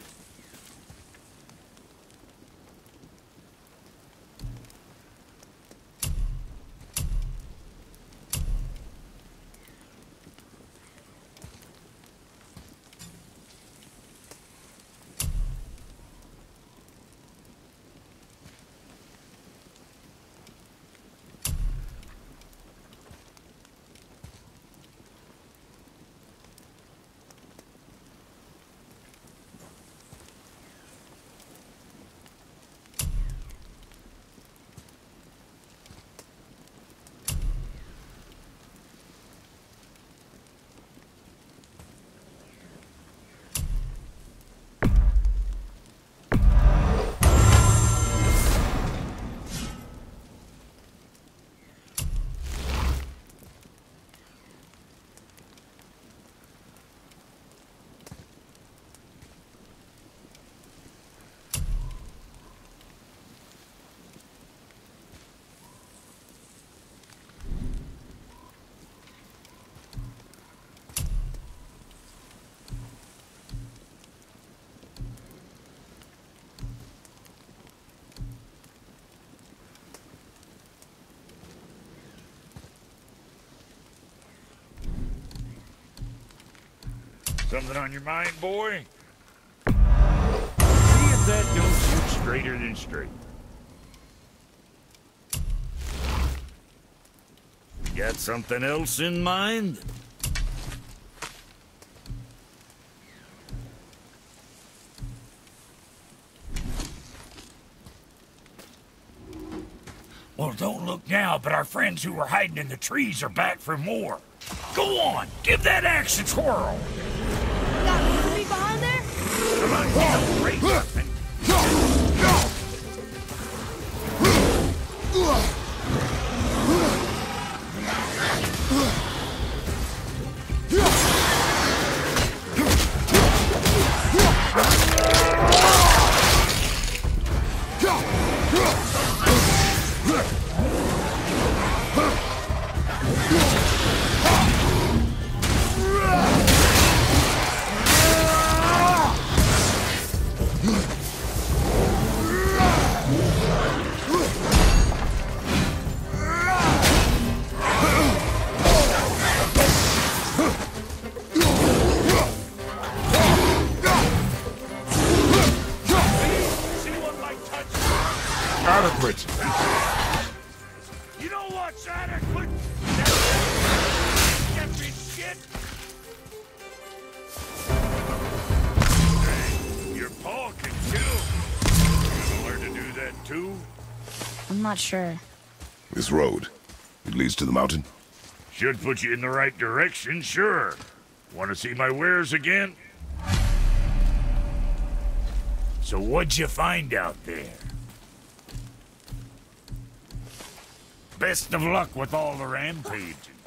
Something on your mind, boy? See if that don't shoot straighter than straight. Got something else in mind? Well, don't look now, but our friends who were hiding in the trees are back for more. Go on, give that axe a twirl. Got me behind there? Come on, get a race. Adequate. You know what's adequate? Get me shit. Hey, your paw can kill. You gonna learn to do that too? I'm not sure. This road, it leads to the mountain? Should put you in the right direction, sure. Want to see my wares again? So what'd you find out there? Best of luck with all the rampaging.